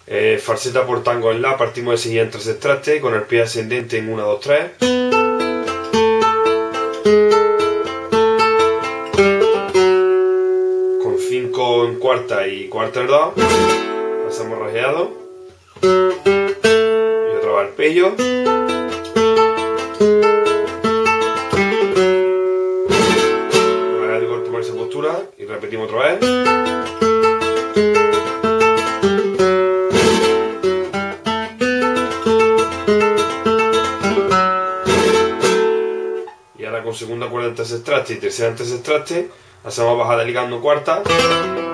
Falseta por tango en la, partimos de seguida en 3 extractes, con el pie ascendente en 1, 2, 3. Con 5 en cuarta y cuarta en 2. Pasamos rajeado. Y otra vez arpegio. Rajeado y corto por esa postura. Y repetimos otra vez. Con segunda cuerda en 3 extractes y tercera en 3 extractes, hacemos bajada ligando cuarta.